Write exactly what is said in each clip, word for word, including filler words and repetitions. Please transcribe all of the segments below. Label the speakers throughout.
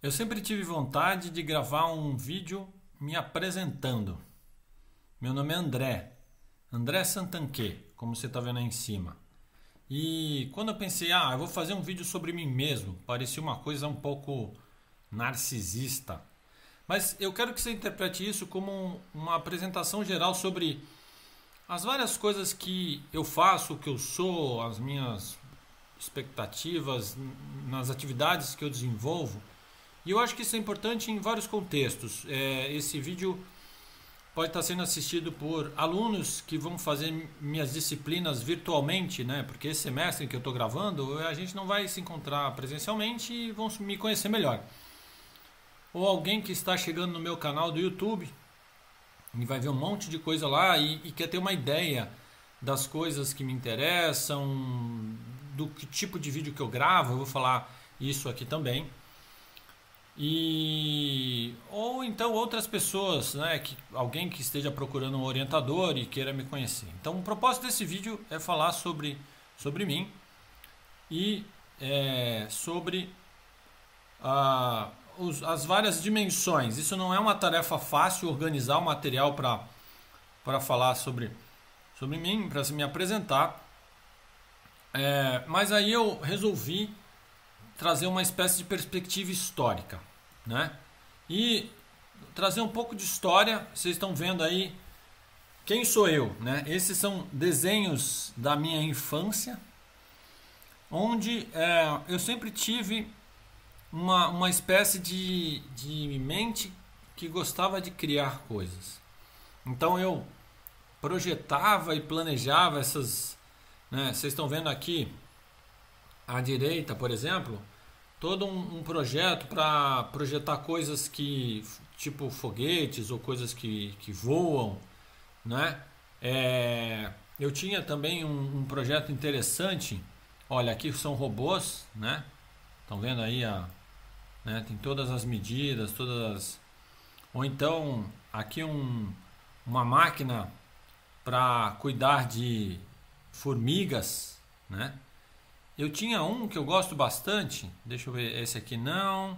Speaker 1: Eu sempre tive vontade de gravar um vídeo me apresentando. Meu nome é André, André Santanquê, como você está vendo aí em cima. E quando eu pensei, ah, eu vou fazer um vídeo sobre mim mesmo, parecia uma coisa um pouco narcisista. Mas eu quero que você interprete isso como uma apresentação geral sobre as várias coisas que eu faço, o que eu sou, as minhas expectativas nas atividades que eu desenvolvo. E eu acho que isso é importante em vários contextos. É, esse vídeo pode estar sendo assistido por alunos que vão fazer minhas disciplinas virtualmente, né? Porque esse semestre que eu estou gravando, a gente não vai se encontrar presencialmente e vão me conhecer melhor. Ou alguém que está chegando no meu canal do YouTube e vai ver um monte de coisa lá e, e quer ter uma ideia das coisas que me interessam, do que tipo de vídeo que eu gravo, eu vou falar isso aqui também. E ou então outras pessoas, né, que alguém que esteja procurando um orientador e queira me conhecer. Então o propósito desse vídeo é falar sobre sobre mim e é, sobre a, os, as várias dimensões. Isso não é uma tarefa fácil, organizar o material para para falar sobre sobre mim, para me apresentar. É, mas aí eu resolvi trazer uma espécie de perspectiva histórica, né? E trazer um pouco de história. Vocês estão vendo aí quem sou eu, né? Esses são desenhos da minha infância, onde é, eu sempre tive uma, uma espécie de, de mente que gostava de criar coisas. Então eu projetava e planejava essas, né? Vocês estão vendo aqui à direita, por exemplo, todo um, um projeto para projetar coisas que, tipo foguetes ou coisas que, que voam, né? É, eu tinha também um, um projeto interessante. Olha, aqui são robôs, né? Estão vendo aí a, né? Tem todas as medidas, todas as... Ou então aqui um, uma máquina para cuidar de formigas, né? Eu tinha um que eu gosto bastante. Deixa eu ver, esse aqui não.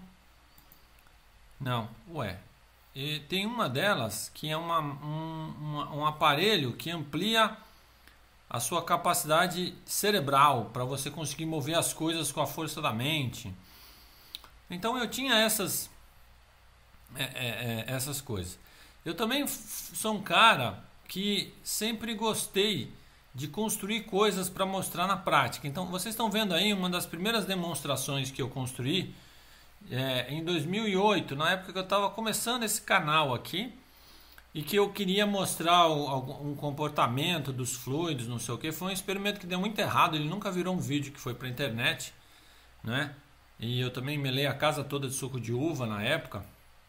Speaker 1: Não, ué. E tem uma delas que é uma, um, uma, um aparelho que amplia a sua capacidade cerebral para você conseguir mover as coisas com a força da mente. Então eu tinha essas, é, é, é, essas coisas. Eu também sou um cara que sempre gostei de construir coisas para mostrar na prática. Então vocês estão vendo aí uma das primeiras demonstrações que eu construí é, em dois mil e oito, na época que eu estava começando esse canal aqui e que eu queria mostrar o, um comportamento dos fluidos, não sei o que. Foi um experimento que deu muito errado, ele nunca virou um vídeo que foi para a internet, né? E eu também melei a casa toda de suco de uva na época.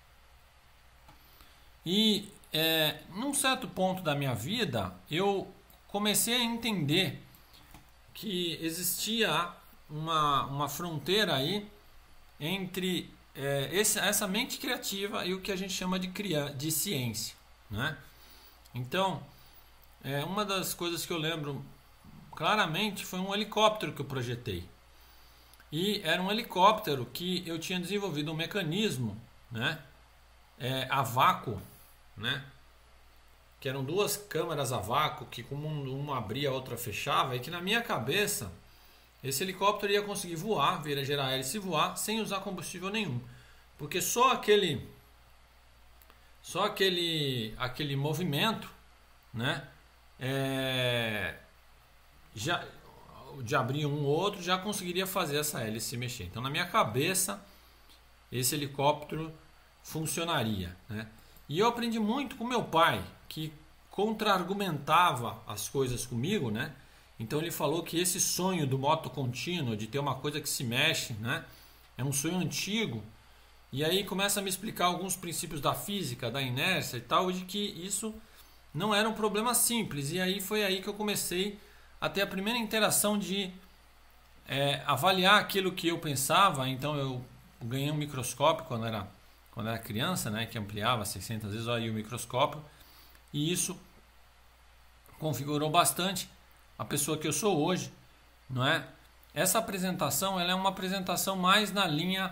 Speaker 1: E é, num certo ponto da minha vida eu comecei a entender que existia uma, uma fronteira aí entre é, esse, essa mente criativa e o que a gente chama de, cria, de ciência, né? Então, é, uma das coisas que eu lembro claramente foi um helicóptero que eu projetei. E era um helicóptero que eu tinha desenvolvido um mecanismo, né, é, a vácuo, né? Que eram duas câmeras a vácuo, que como uma abria, a outra fechava, e que na minha cabeça esse helicóptero ia conseguir voar, vir a gerar hélice e voar, sem usar combustível nenhum. Porque só aquele só aquele, aquele movimento, né, é, já, de abrir um ou outro, já conseguiria fazer essa hélice se mexer. Então na minha cabeça esse helicóptero funcionaria, né? E eu aprendi muito com meu pai, que contra-argumentava as coisas comigo, né? Então ele falou que esse sonho do moto contínuo, de ter uma coisa que se mexe, né, é um sonho antigo. E aí começa a me explicar alguns princípios da física, da inércia e tal, de que isso não era um problema simples. E aí foi aí que eu comecei a ter a primeira interação de é, avaliar aquilo que eu pensava. Então eu ganhei um microscópio quando era quando era criança, né, que ampliava seiscentas vezes, olha aí o microscópio, e isso configurou bastante a pessoa que eu sou hoje, não é? Essa apresentação ela é uma apresentação mais na linha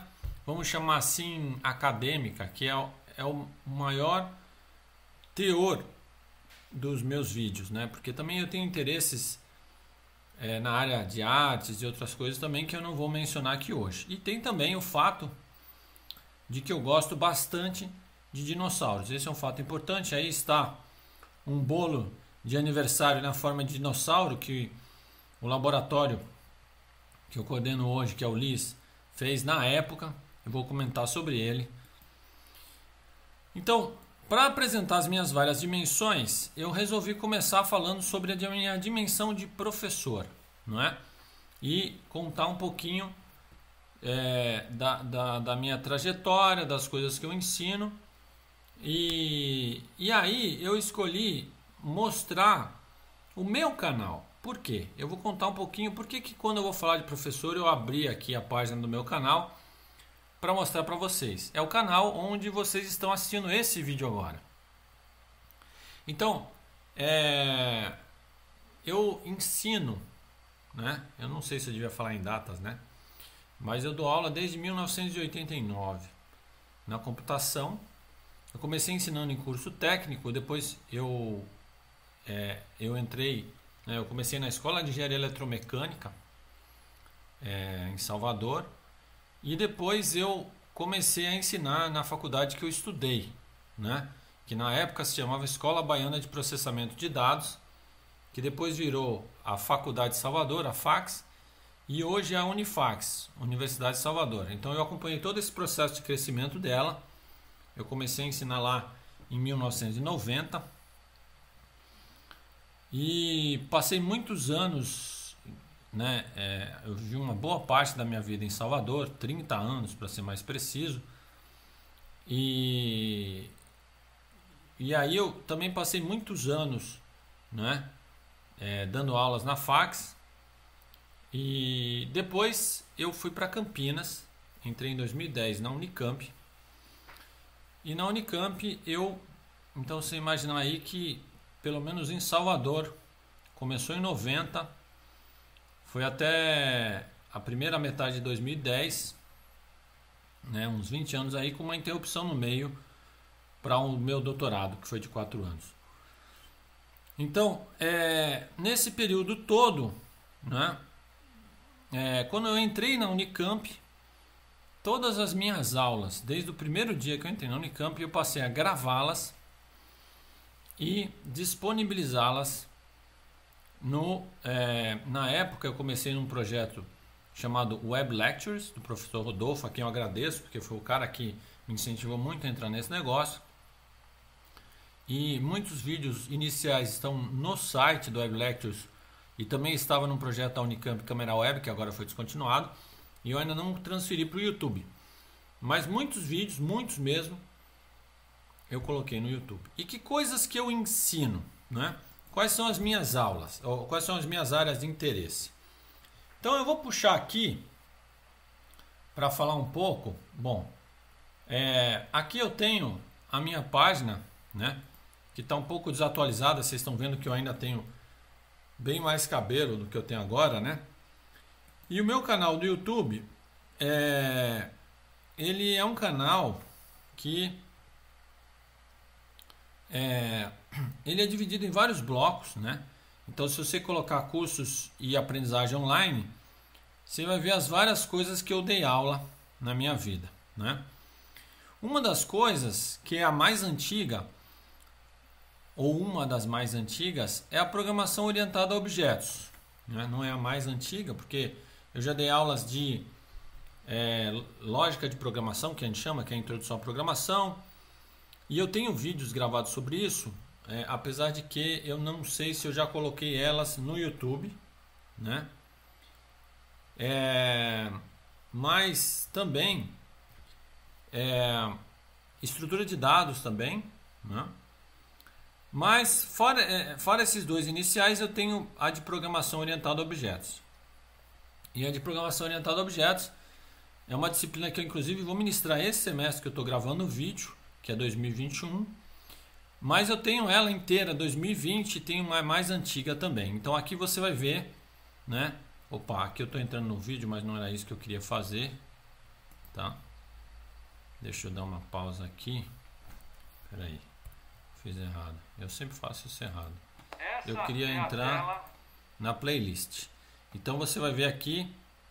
Speaker 1: vamos chamar assim, acadêmica, que é o, é o maior teor dos meus vídeos, né? Porque também eu tenho interesses é, na área de artes e outras coisas também que eu não vou mencionar aqui hoje. E tem também o fato de que eu gosto bastante de dinossauros. Esse é um fato importante. Aí está um bolo de aniversário na forma de dinossauro que o laboratório que eu coordeno hoje, que é o L I S, fez na época. Eu vou comentar sobre ele. Então, para apresentar as minhas várias dimensões, eu resolvi começar falando sobre a minha dimensão de professor, não é? E contar um pouquinho é, da, da, da minha trajetória, das coisas que eu ensino. E, e aí eu escolhi mostrar o meu canal. Por quê? Eu vou contar um pouquinho por que quando eu vou falar de professor eu abri aqui a página do meu canal para mostrar para vocês. É o canal onde vocês estão assistindo esse vídeo agora. Então, é, eu ensino, né? Eu não sei se eu devia falar em datas, né? Mas eu dou aula desde mil novecentos e oitenta e nove na computação. Eu comecei ensinando em curso técnico, depois eu, é, eu entrei, né, eu comecei na Escola de Engenharia Eletromecânica é, em Salvador. E depois eu comecei a ensinar na faculdade que eu estudei, né? Que na época se chamava Escola Baiana de Processamento de Dados, que depois virou a Faculdade de Salvador, a Fax, e hoje é a Unifax, Universidade de Salvador. Então eu acompanhei todo esse processo de crescimento dela. Eu comecei a ensinar lá em mil novecentos e noventa e passei muitos anos... Né? É, eu vivi uma boa parte da minha vida em Salvador, trinta anos para ser mais preciso, e, e aí eu também passei muitos anos, né? É, dando aulas na Fax, e depois eu fui para Campinas, entrei em dois mil e dez na Unicamp, e na Unicamp eu, então você imagina aí que pelo menos em Salvador, começou em noventa, foi até a primeira metade de dois mil e dez, né, uns vinte anos aí, com uma interrupção no meio para o meu doutorado, que foi de quatro anos. Então, é, nesse período todo, né, é, quando eu entrei na Unicamp, todas as minhas aulas, desde o primeiro dia que eu entrei na Unicamp, eu passei a gravá-las e disponibilizá-las. No, é, na época eu comecei num projeto chamado Web Lectures, do professor Rodolfo, a quem eu agradeço, porque foi o cara que me incentivou muito a entrar nesse negócio. E muitos vídeos iniciais estão no site do Web Lectures, e também estava num projeto da Unicamp Camera Web, que agora foi descontinuado, e eu ainda não transferi para o YouTube. Mas muitos vídeos, muitos mesmo, eu coloquei no YouTube. E que coisas que eu ensino, né? Quais são as minhas aulas? Ou quais são as minhas áreas de interesse? Então eu vou puxar aqui para falar um pouco. Bom, é, aqui eu tenho a minha página, né? Que está um pouco desatualizada. Vocês estão vendo que eu ainda tenho bem mais cabelo do que eu tenho agora, né? E o meu canal do YouTube, é, ele é um canal que é, ele é dividido em vários blocos, né? Então, se você colocar cursos e aprendizagem online, você vai ver as várias coisas que eu dei aula na minha vida, né? Uma das coisas que é a mais antiga, ou uma das mais antigas, é a programação orientada a objetos, né? Não é a mais antiga, porque eu já dei aulas de é, lógica de programação, que a gente chama, que é a introdução à programação. E eu tenho vídeos gravados sobre isso, é, apesar de que eu não sei se eu já coloquei elas no YouTube, né? É, mas também é, estrutura de dados também, né? Mas fora, é, fora esses dois iniciais, eu tenho a de programação orientada a objetos. E a de programação orientada a objetos é uma disciplina que eu inclusive vou ministrar esse semestre que eu estou gravando o vídeo, que é dois mil e vinte e um, mas eu tenho ela inteira dois mil e vinte e tenho uma mais antiga também. Então aqui você vai ver, né? Opa, aqui eu estou entrando no vídeo, mas não era isso que eu queria fazer, tá? Deixa eu dar uma pausa aqui. Peraí, fiz errado. Eu sempre faço isso errado.
Speaker 2: Essa
Speaker 1: Eu queria
Speaker 2: é
Speaker 1: entrar
Speaker 2: tela...
Speaker 1: na playlist. Então você vai ver aqui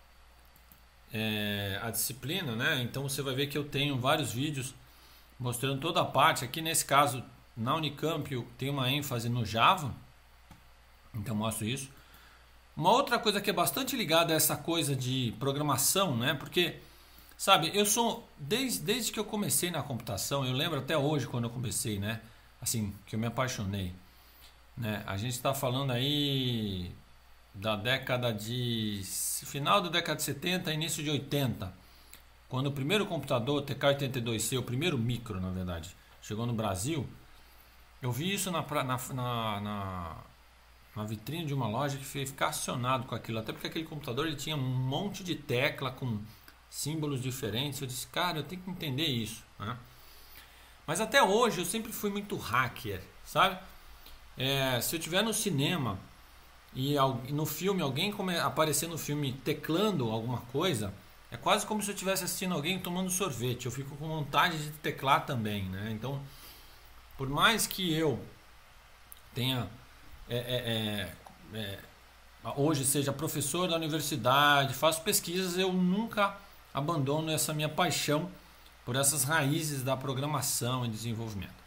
Speaker 1: é, a disciplina, né? Então você vai ver que eu tenho vários vídeos mostrando toda a parte. Aqui nesse caso, na Unicamp, eu tenho uma ênfase no Java. Então mostro isso. Uma outra coisa que é bastante ligada a essa coisa de programação, né? Porque, sabe, eu sou, desde, desde que eu comecei na computação, eu lembro até hoje quando eu comecei, né? Assim, que eu me apaixonei, né? A gente está falando aí da década de... final da década de setenta, início de oitenta. Quando o primeiro computador, T K oitenta e dois C, o primeiro micro, na verdade, chegou no Brasil, eu vi isso na... na, na, na uma vitrine de uma loja que fiquei acionado com aquilo, até porque aquele computador ele tinha um monte de tecla com símbolos diferentes. Eu disse, cara, eu tenho que entender isso, né? Mas até hoje eu sempre fui muito hacker, sabe? É, se eu estiver no cinema e no filme alguém come, aparecer no filme teclando alguma coisa, é quase como se eu estivesse assistindo alguém tomando sorvete. Eu fico com vontade de teclar também, né? Então, por mais que eu tenha É, é, é, é, hoje seja professor da universidade, faço pesquisas, eu nunca abandono essa minha paixão por essas raízes da programação e desenvolvimento.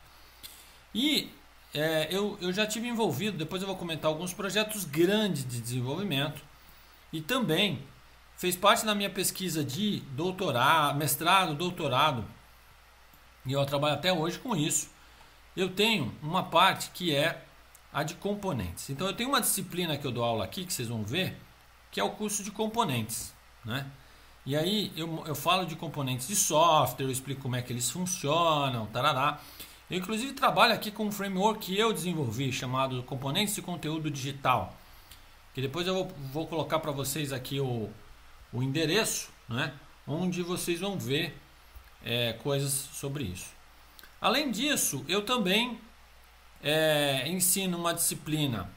Speaker 1: E é, eu, eu já tive envolvido, depois eu vou comentar alguns projetos grandes de desenvolvimento, e também fez parte da minha pesquisa de doutorado, mestrado, doutorado, e eu trabalho até hoje com isso. Eu tenho uma parte que é a de componentes. Então eu tenho uma disciplina que eu dou aula aqui, que vocês vão ver, que é o curso de componentes, né? E aí eu, eu falo de componentes de software, eu explico como é que eles funcionam, tarará. Eu inclusive trabalho aqui com um framework que eu desenvolvi, chamado Componentes de Conteúdo Digital, que depois eu vou, vou colocar para vocês aqui o, o endereço, né? Onde vocês vão ver é, coisas sobre isso. Além disso, eu também É, ensino uma disciplina.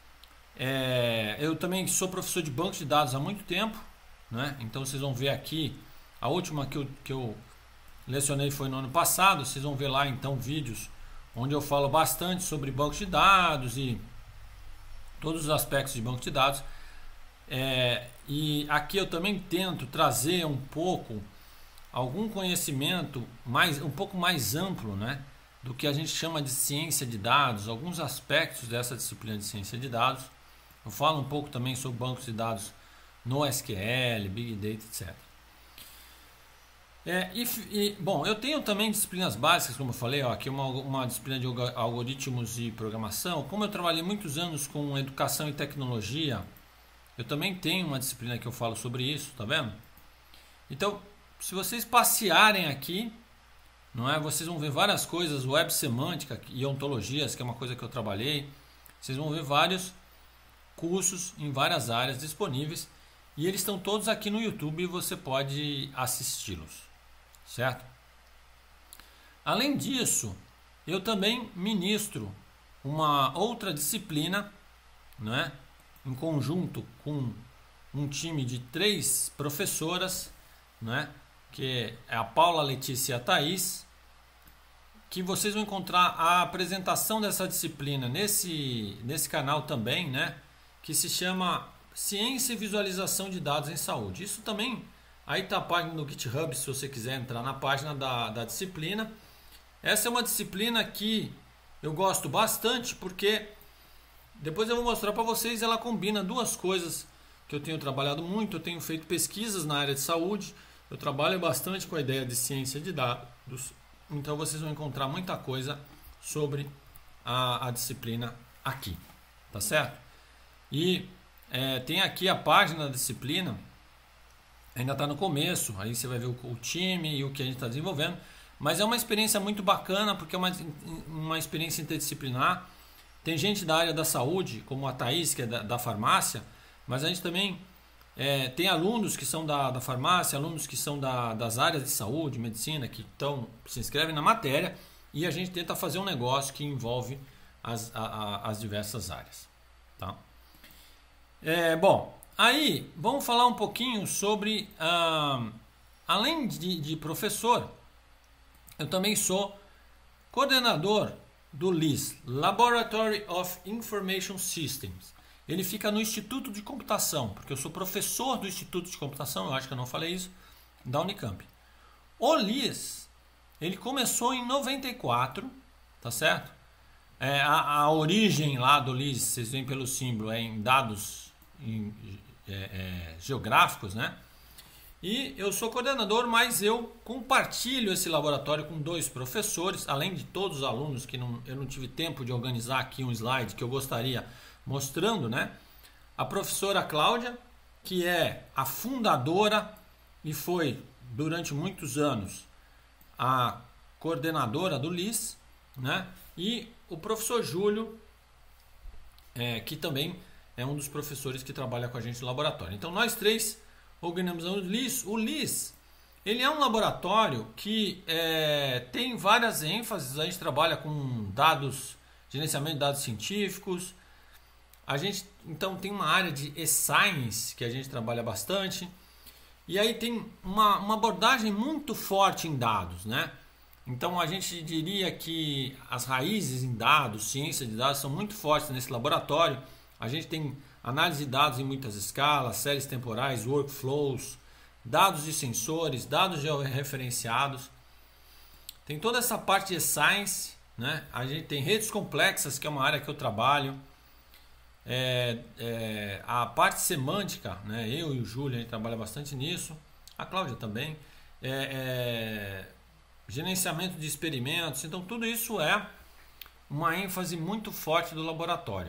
Speaker 1: É, eu também sou professor de banco de dados há muito tempo, né? Então vocês vão ver aqui, a última que eu, que eu lecionei foi no ano passado. Vocês vão ver lá então vídeos onde eu falo bastante sobre banco de dados e todos os aspectos de banco de dados. É, e aqui eu também tento trazer um pouco, algum conhecimento mais, um pouco mais amplo, né? Do que a gente chama de ciência de dados, alguns aspectos dessa disciplina de ciência de dados. Eu falo um pouco também sobre bancos de dados no S Q L, Big Data, etcétera. É, e, e, bom, eu tenho também disciplinas básicas, como eu falei, ó, aqui uma, uma disciplina de algoritmos e programação. Como eu trabalhei muitos anos com educação e tecnologia, eu também tenho uma disciplina que eu falo sobre isso, tá vendo? Então, se vocês passearem aqui, não é? Vocês vão ver várias coisas, web semântica e ontologias, que é uma coisa que eu trabalhei. Vocês vão ver vários cursos em várias áreas disponíveis, e eles estão todos aqui no YouTube e você pode assisti-los, certo? Além disso, eu também ministro uma outra disciplina, não é? Em conjunto com um time de três professoras, não é? Que é a Paula, a Letícia e a Thaís, que vocês vão encontrar a apresentação dessa disciplina nesse, nesse canal também, né? Que se chama Ciência e Visualização de Dados em Saúde. Isso também, aí está a página do GitHub, se você quiser entrar na página da, da disciplina. Essa é uma disciplina que eu gosto bastante, porque depois eu vou mostrar para vocês, ela combina duas coisas que eu tenho trabalhado muito. Eu tenho feito pesquisas na área de saúde, eu trabalho bastante com a ideia de ciência de dados. Então vocês vão encontrar muita coisa sobre a, a disciplina aqui, tá certo? E é, tem aqui a página da disciplina, ainda está no começo, aí você vai ver o, o time e o que a gente está desenvolvendo, mas é uma experiência muito bacana, porque é uma, uma experiência interdisciplinar. Tem gente da área da saúde, como a Thaís, que é da, da farmácia, mas a gente também É, tem alunos que são da, da farmácia, alunos que são da, das áreas de saúde, medicina, que tão, se inscrevem na matéria, e a gente tenta fazer um negócio que envolve as, a, a, as diversas áreas. Tá? É, bom, aí vamos falar um pouquinho sobre, ah, além de, de professor, eu também sou coordenador do L I S, Laboratory of Information Systems. Ele fica no Instituto de Computação, porque eu sou professor do Instituto de Computação, eu acho que eu não falei isso, da Unicamp. O L I S, ele começou em noventa e quatro, tá certo? É, a, a origem lá do L I S, vocês veem pelo símbolo, é em dados em, é, é, geográficos, né? E eu sou coordenador, mas eu compartilho esse laboratório com dois professores, além de todos os alunos que não, eu não tive tempo de organizar aqui um slide que eu gostaria mostrando, né? A professora Cláudia, que é a fundadora e foi durante muitos anos a coordenadora do L I S, né? E o professor Júlio, é, que também é um dos professores que trabalha com a gente no laboratório. Então nós três organizamos o L I S. O L I S, ele é um laboratório que é, tem várias ênfases. A gente trabalha com dados, gerenciamento de dados científicos. A gente então tem uma área de e-science que a gente trabalha bastante. E aí tem uma, uma abordagem muito forte em dados, né? Então a gente diria que as raízes em dados, ciência de dados, são muito fortes nesse laboratório. A gente tem análise de dados em muitas escalas, séries temporais, workflows, dados de sensores, dados georreferenciados. Tem toda essa parte de science, né? A gente tem redes complexas, que é uma área que eu trabalho. É, é, a parte semântica, né? Eu e o Júlio, a gente trabalha bastante nisso. A Cláudia também. É, é, gerenciamento de experimentos. Então tudo isso é uma ênfase muito forte do laboratório.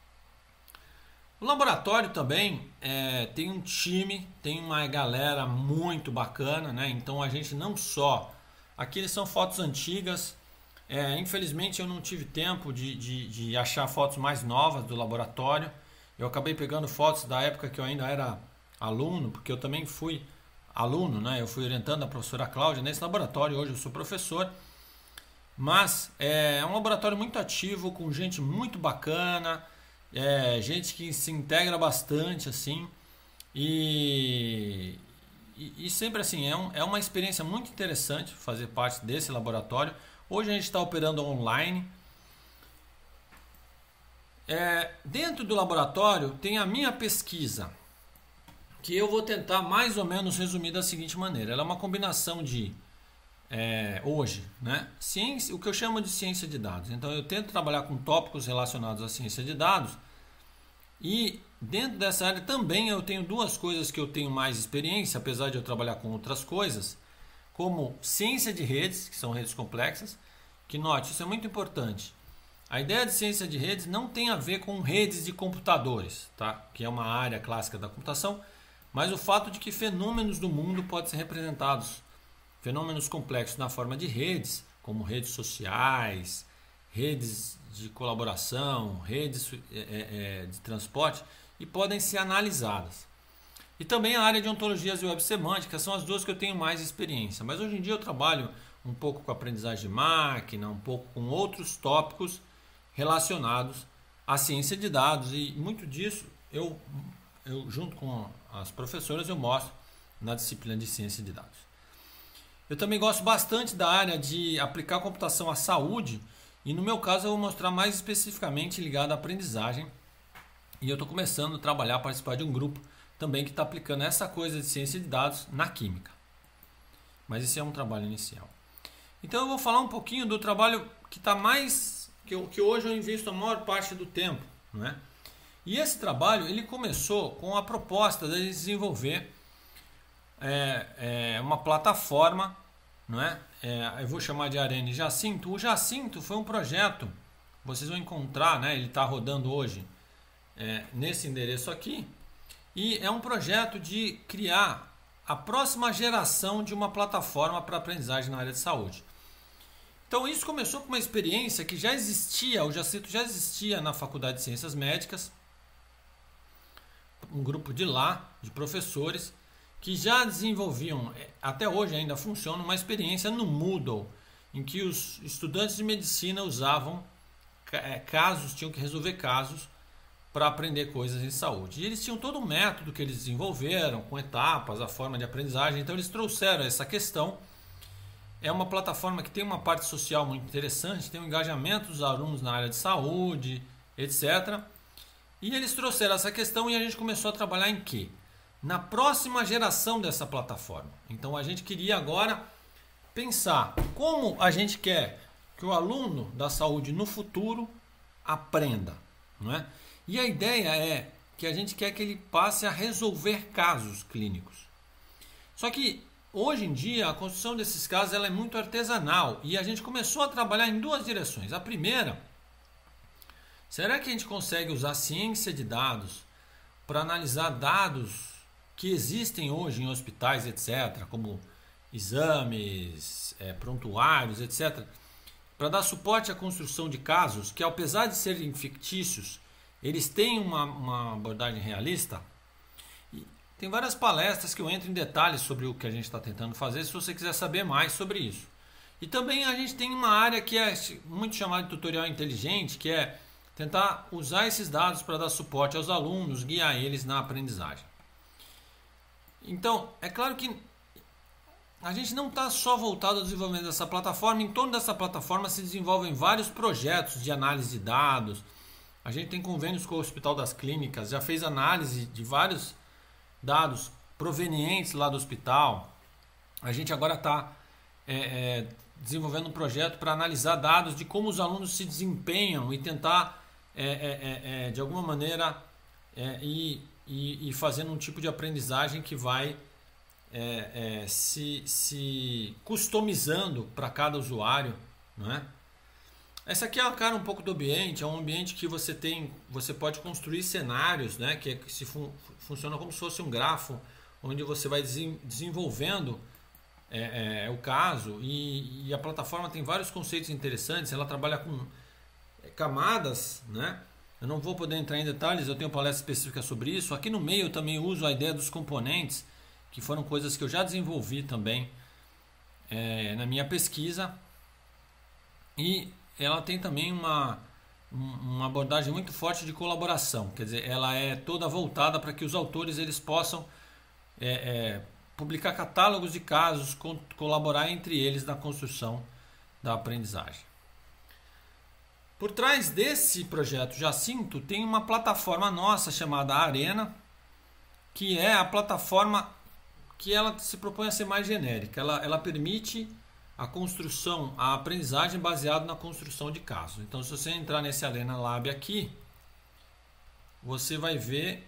Speaker 1: O laboratório também é, tem um time, tem uma galera muito bacana, né? Então a gente não só... Aqui são fotos antigas. É, infelizmente eu não tive tempo de, de, de achar fotos mais novas do laboratório. Eu acabei pegando fotos da época que eu ainda era aluno, porque eu também fui aluno, né? Eu fui orientando a professora Cláudia nesse laboratório. Hoje eu sou professor. Mas é um laboratório muito ativo, com gente muito bacana. É, gente que se integra bastante, assim, e, e, e sempre assim, é, um, é uma experiência muito interessante fazer parte desse laboratório. Hoje a gente está operando online. É, dentro do laboratório tem a minha pesquisa, que eu vou tentar mais ou menos resumir da seguinte maneira. Ela é uma combinação de, é, hoje, né, ciência, o que eu chamo de ciência de dados. Então eu tento trabalhar com tópicos relacionados à ciência de dados. E dentro dessa área também eu tenho duas coisas que eu tenho mais experiência, apesar de eu trabalhar com outras coisas, como ciência de redes, que são redes complexas, que note, isso é muito importante. A ideia de ciência de redes não tem a ver com redes de computadores, tá? Que é uma área clássica da computação, mas o fato de que fenômenos do mundo podem ser representados, fenômenos complexos na forma de redes, como redes sociais, redes de colaboração, redes é, é, de transporte, e podem ser analisadas. E também a área de ontologias e web semântica são as duas que eu tenho mais experiência. Mas hoje em dia eu trabalho um pouco com aprendizagem de máquina, um pouco com outros tópicos relacionados à ciência de dados. E muito disso eu, eu junto com as professoras, eu mostro na disciplina de ciência de dados. Eu também gosto bastante da área de aplicar a computação à saúde. E no meu caso eu vou mostrar mais especificamente ligado à aprendizagem. E eu estou começando a trabalhar, participar de um grupo também que está aplicando essa coisa de ciência de dados na química. Mas esse é um trabalho inicial. Então eu vou falar um pouquinho do trabalho que está mais... Que, eu, que hoje eu invisto a maior parte do tempo. Não é? E esse trabalho ele começou com a proposta de desenvolver é, é, uma plataforma, não é? É, eu vou chamar de Arene Jacinto. O Jacinto foi um projeto, vocês vão encontrar, né? Ele está rodando hoje é, nesse endereço aqui. E é um projeto de criar a próxima geração de uma plataforma para aprendizagem na área de saúde. Então isso começou com uma experiência que já existia, o Jacinto já existia na Faculdade de Ciências Médicas. Um grupo de lá, de professores, que já desenvolviam, até hoje ainda funciona, uma experiência no Moodle, em que os estudantes de medicina usavam casos, tinham que resolver casos para aprender coisas em saúde. E eles tinham todo um método que eles desenvolveram, com etapas, a forma de aprendizagem. Então eles trouxeram essa questão é uma plataforma que tem uma parte social muito interessante, tem um engajamento dos alunos na área de saúde, etcétera. E eles trouxeram essa questão e a gente começou a trabalhar em quê? Na próxima geração dessa plataforma. Então a gente queria agora pensar como a gente quer que o aluno da saúde no futuro aprenda, não é? E a ideia é que a gente quer que ele passe a resolver casos clínicos. Só que hoje em dia a construção desses casos ela é muito artesanal e a gente começou a trabalhar em duas direções. A primeira, será que a gente consegue usar ciência de dados para analisar dados que existem hoje em hospitais, etcétera, como exames, é, prontuários, etcétera, para dar suporte à construção de casos que, apesar de serem fictícios, eles têm uma, uma abordagem realista? E tem várias palestras que eu entro em detalhes sobre o que a gente está tentando fazer, se você quiser saber mais sobre isso. E também a gente tem uma área que é muito chamada de tutorial inteligente, que é tentar usar esses dados para dar suporte aos alunos, guiar eles na aprendizagem. Então, é claro que a gente não está só voltado ao desenvolvimento dessa plataforma. Em torno dessa plataforma se desenvolvem vários projetos de análise de dados. A gente tem convênios com o Hospital das Clínicas, já fez análise de vários dados provenientes lá do hospital. A gente agora está é, é, desenvolvendo um projeto para analisar dados de como os alunos se desempenham e tentar, é, é, é, de alguma maneira, é, ir, ir, ir fazendo um tipo de aprendizagem que vai É, é, se, se customizando para cada usuário, não é? Essa aqui é a cara um pouco do ambiente. É um ambiente que você tem, você pode construir cenários, né? Que, é, que se fun, funciona como se fosse um grafo, onde você vai desen, desenvolvendo é, é, o caso e, e a plataforma tem vários conceitos interessantes. Ela trabalha com camadas, né? Eu não vou poder entrar em detalhes, eu tenho palestra específica sobre isso. Aqui no meio eu também uso a ideia dos componentes, que foram coisas que eu já desenvolvi também é, na minha pesquisa. E ela tem também uma, uma abordagem muito forte de colaboração. Quer dizer, ela é toda voltada para que os autores eles possam é, é, publicar catálogos de casos, co colaborar entre eles na construção da aprendizagem. Por trás desse projeto Jacinto tem uma plataforma nossa chamada Arena, que é a plataforma que ela se propõe a ser mais genérica. Ela, ela permite a construção, a aprendizagem baseada na construção de casos. Então, se você entrar nesse Arena Lab aqui, você vai ver,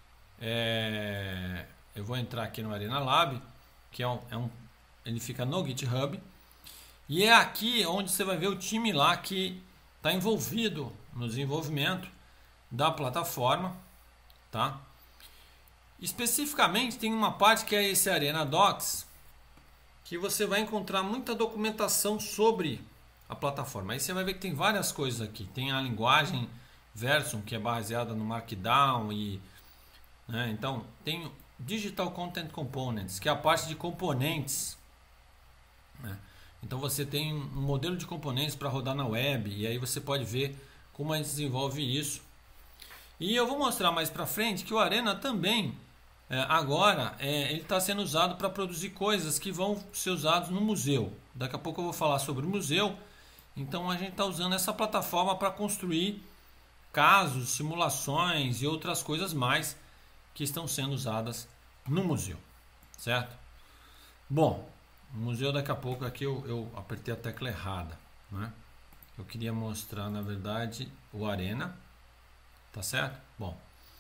Speaker 1: é, eu vou entrar aqui no Arena Lab, que é um, é um, ele fica no GitHub, e é aqui onde você vai ver o time lá que está envolvido no desenvolvimento da plataforma, tá? Especificamente tem uma parte que é esse Arena Docs, que você vai encontrar muita documentação sobre a plataforma. Aí você vai ver que tem várias coisas aqui. Tem a linguagem Version, que é baseada no Markdown, e, né, então tem Digital Content Components, que é a parte de componentes, né? Então você tem um modelo de componentes para rodar na web, e aí você pode ver como a gente desenvolve isso. E eu vou mostrar mais para frente que o Arena também É, agora é, ele está sendo usado para produzir coisas que vão ser usadas no museu. Daqui a pouco eu vou falar sobre o museu. Então a gente está usando essa plataforma para construir casos, simulações e outras coisas mais que estão sendo usadas no museu, certo? Bom, o museu daqui a pouco aqui eu, eu apertei a tecla errada, né? Eu queria mostrar na verdade o Arena, tá certo? Bom.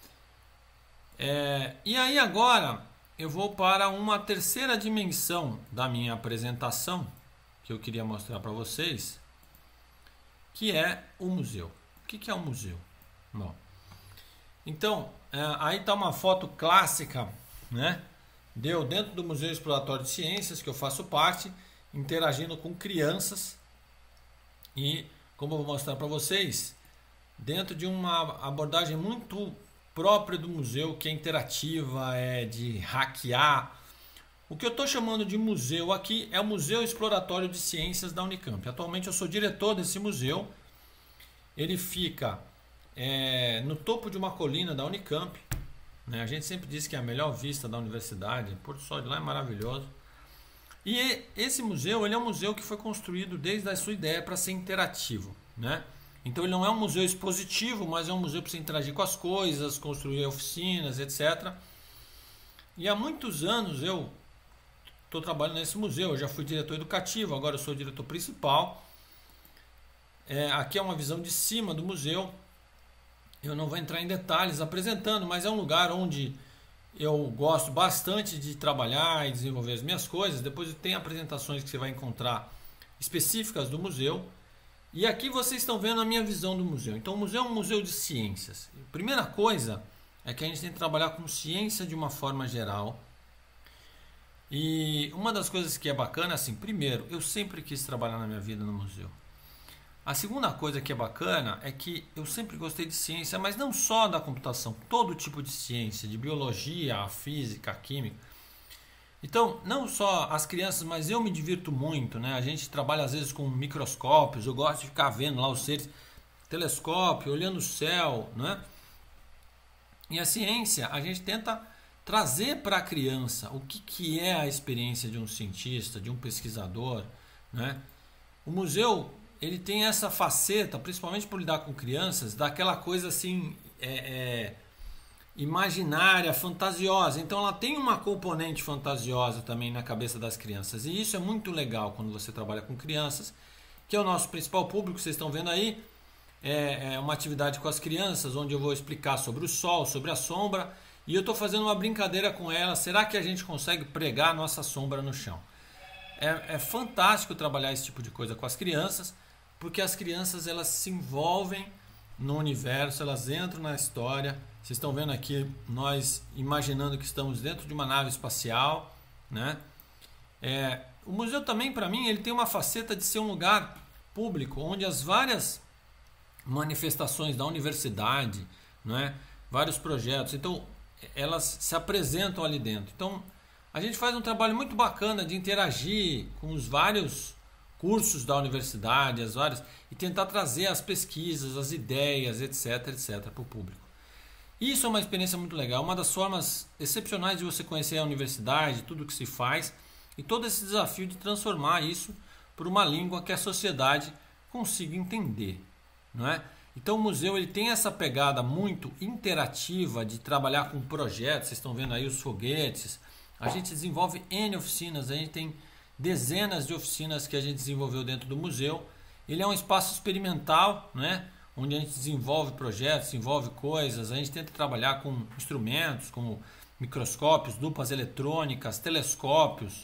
Speaker 1: É, e aí agora eu vou para uma terceira dimensão da minha apresentação que eu queria mostrar para vocês, que é o museu. O que, que é um museu? Bom, então é, aí está uma foto clássica, né? Deu dentro do Museu Exploratório de Ciências, que eu faço parte, interagindo com crianças e, como eu vou mostrar para vocês, dentro de uma abordagem muito própria do museu, que é interativa, é de hackear. O que eu estou chamando de museu aqui é o Museu Exploratório de Ciências da Unicamp. Atualmente eu sou diretor desse museu. Ele fica é, no topo de uma colina da Unicamp, né? A gente sempre diz que é a melhor vista da universidade. O pôr do sol de lá é maravilhoso. E esse museu, ele é um museu que foi construído desde a sua ideia para ser interativo, né? Então ele não é um museu expositivo, mas é um museu para você interagir com as coisas, construir oficinas, etcétera. E há muitos anos eu estou trabalhando nesse museu. Eu já fui diretor educativo, agora eu sou o diretor principal. É, aqui é uma visão de cima do museu. Eu não vou entrar em detalhes apresentando, mas é um lugar onde eu gosto bastante de trabalhar e desenvolver as minhas coisas. Depois tem apresentações que você vai encontrar específicas do museu. E aqui vocês estão vendo a minha visão do museu. Então o museu é um museu de ciências. A primeira coisa é que a gente tem que trabalhar com ciência de uma forma geral. E uma das coisas que é bacana, assim, primeiro, eu sempre quis trabalhar na minha vida no museu. A segunda coisa que é bacana é que eu sempre gostei de ciência, mas não só da computação, todo tipo de ciência, de biologia, física, química. Então, não só as crianças, mas eu me divirto muito, né? A gente trabalha às vezes com microscópios, eu gosto de ficar vendo lá os seres, telescópio, olhando o céu, né? E a ciência, a gente tenta trazer para a criança o que, que é a experiência de um cientista, de um pesquisador, né? O museu, ele tem essa faceta, principalmente por lidar com crianças, daquela coisa assim, é, é, imaginária, fantasiosa. Então ela tem uma componente fantasiosa também na cabeça das crianças. E isso é muito legal quando você trabalha com crianças, que é o nosso principal público, vocês estão vendo aí. É, é uma atividade com as crianças, onde eu vou explicar sobre o sol, sobre a sombra. E eu estou fazendo uma brincadeira com elas. Será que a gente consegue pregar a nossa sombra no chão? É, é fantástico trabalhar esse tipo de coisa com as crianças, porque as crianças elas se envolvem no universo, elas entram na história. Vocês estão vendo aqui nós imaginando que estamos dentro de uma nave espacial, né? É, o museu também, para mim, ele tem uma faceta de ser um lugar público, onde as várias manifestações da universidade, né? Vários projetos, então elas se apresentam ali dentro. Então a gente faz um trabalho muito bacana de interagir com os vários cursos da universidade, as várias, e tentar trazer as pesquisas, as ideias, etc, etc para o público. Isso é uma experiência muito legal, uma das formas excepcionais de você conhecer a universidade, tudo que se faz, e todo esse desafio de transformar isso por uma língua que a sociedade consiga entender, não é? Então o museu ele tem essa pegada muito interativa de trabalhar com projetos. Vocês estão vendo aí os foguetes. A gente desenvolve N oficinas, a gente tem dezenas de oficinas que a gente desenvolveu dentro do museu. Ele é um espaço experimental, né? Onde a gente desenvolve projetos, desenvolve coisas. A gente tenta trabalhar com instrumentos como microscópios, lupas eletrônicas, telescópios.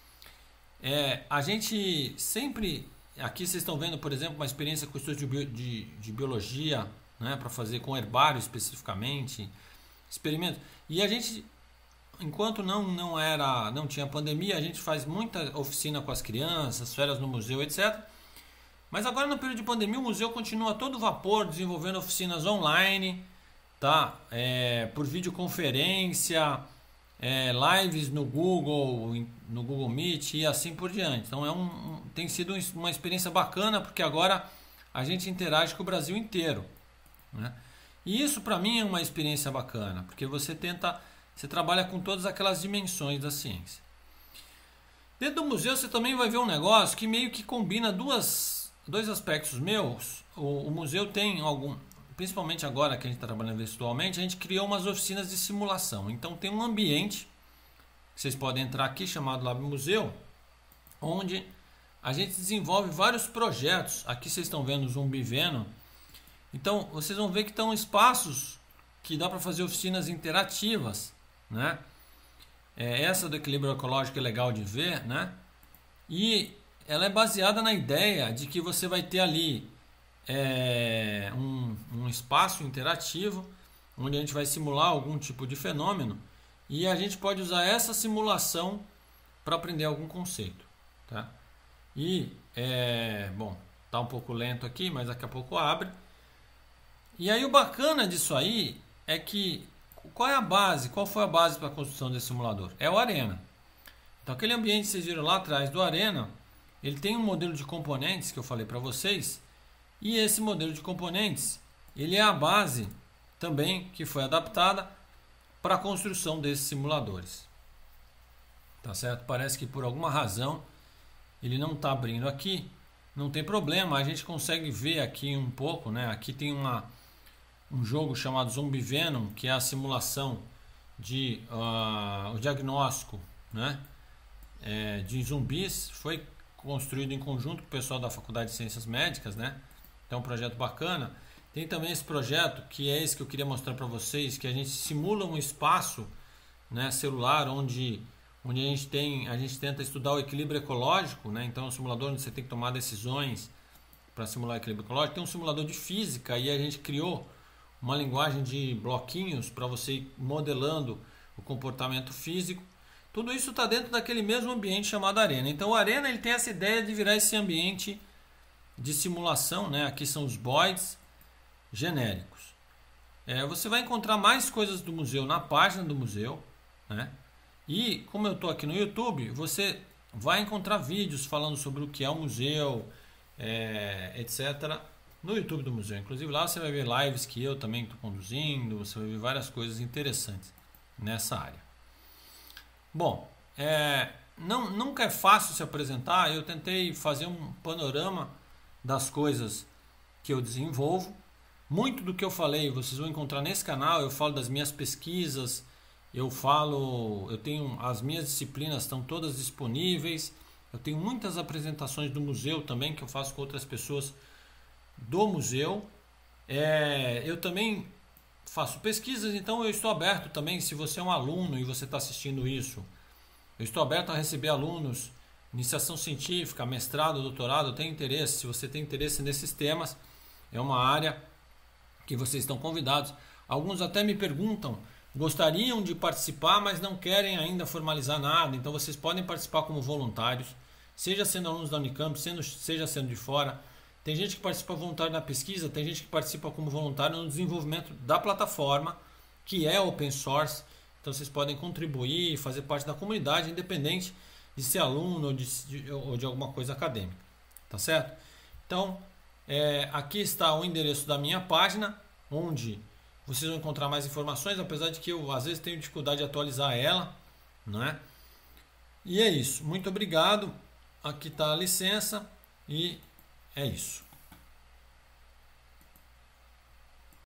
Speaker 1: É, a gente sempre... Aqui vocês estão vendo, por exemplo, uma experiência com estudos de, bio, de, de biologia, né, para fazer com herbário especificamente, experimentos. E a gente, enquanto não, não, era, não tinha pandemia, a gente faz muita oficina com as crianças, férias no museu, etcétera. Mas agora no período de pandemia o museu continua a todo vapor, desenvolvendo oficinas online, tá? É, por videoconferência, é, lives no Google, no Google Meet e assim por diante. Então é um, um, tem sido uma experiência bacana, porque agora a gente interage com o Brasil inteiro, né? E isso para mim é uma experiência bacana, porque você tenta, você trabalha com todas aquelas dimensões da ciência. Dentro do museu você também vai ver um negócio que meio que combina duas, dois aspectos meus. O, o museu tem algum... Principalmente agora que a gente está trabalhando virtualmente, a gente criou umas oficinas de simulação. Então tem um ambiente, que vocês podem entrar aqui, chamado Lab Museu, onde a gente desenvolve vários projetos. Aqui vocês estão vendo o Zumbi Venom. Então vocês vão ver que estão espaços que dá para fazer oficinas interativas, né? É, essa do equilíbrio ecológico é legal de ver, né? E ela é baseada na ideia de que você vai ter ali É um, um espaço interativo onde a gente vai simular algum tipo de fenômeno e a gente pode usar essa simulação para aprender algum conceito, tá? E é, bom, tá um pouco lento aqui, mas daqui a pouco abre. E aí o bacana disso aí é que qual é a base? Qual foi a base para a construção desse simulador? É o Arena. Então aquele ambiente que vocês viram lá atrás do Arena, ele tem um modelo de componentes que eu falei para vocês. E esse modelo de componentes, ele é a base também que foi adaptada para a construção desses simuladores. Tá certo? Parece que por alguma razão ele não está abrindo aqui. Não tem problema, a gente consegue ver aqui um pouco, né? Aqui tem uma, um jogo chamado Zombie Venom, que é a simulação de uh, o diagnóstico, né? É, de zumbis. Foi construído em conjunto com o pessoal da Faculdade de Ciências Médicas, né? Então é um projeto bacana. Tem também esse projeto, que é esse que eu queria mostrar para vocês, que a gente simula um espaço, né, celular onde, onde a gente tem, a gente tenta estudar o equilíbrio ecológico, né? Então é um simulador onde você tem que tomar decisões para simular o equilíbrio ecológico. Tem um simulador de física e a gente criou uma linguagem de bloquinhos para você ir modelando o comportamento físico. Tudo isso está dentro daquele mesmo ambiente chamado Arena. Então o Arena ele tem essa ideia de virar esse ambiente de simulação, né? Aqui são os boards genéricos. É, você vai encontrar mais coisas do museu na página do museu, né? E como eu estou aqui no YouTube, você vai encontrar vídeos falando sobre o que é o museu, é, etcétera, no YouTube do museu. Inclusive lá você vai ver lives que eu também estou conduzindo, você vai ver várias coisas interessantes nessa área. Bom, é, não, nunca é fácil se apresentar. Eu tentei fazer um panorama das coisas que eu desenvolvo. Muito do que eu falei vocês vão encontrar nesse canal. Eu falo das minhas pesquisas, eu falo, eu tenho as minhas disciplinas estão todas disponíveis. Eu tenho muitas apresentações do museu também que eu faço com outras pessoas do museu. É, eu também faço pesquisas, então eu estou aberto também. Se você é um aluno e você está assistindo isso, eu estou aberto a receber alunos, iniciação científica, mestrado, doutorado. Eu tenho interesse. Se você tem interesse nesses temas, é uma área que vocês estão convidados. Alguns até me perguntam, gostariam de participar, mas não querem ainda formalizar nada. Então vocês podem participar como voluntários, seja sendo alunos da Unicamp, sendo, seja sendo de fora. Tem gente que participa voluntário na pesquisa, tem gente que participa como voluntário no desenvolvimento da plataforma, que é open source. Então vocês podem contribuir, fazer parte da comunidade, independente de ser aluno ou de, de, ou de alguma coisa acadêmica. Tá certo? Então, é, aqui está o endereço da minha página, onde vocês vão encontrar mais informações, apesar de que eu às vezes tenho dificuldade de atualizar ela, não é? E é isso. Muito obrigado. Aqui está a licença e é isso.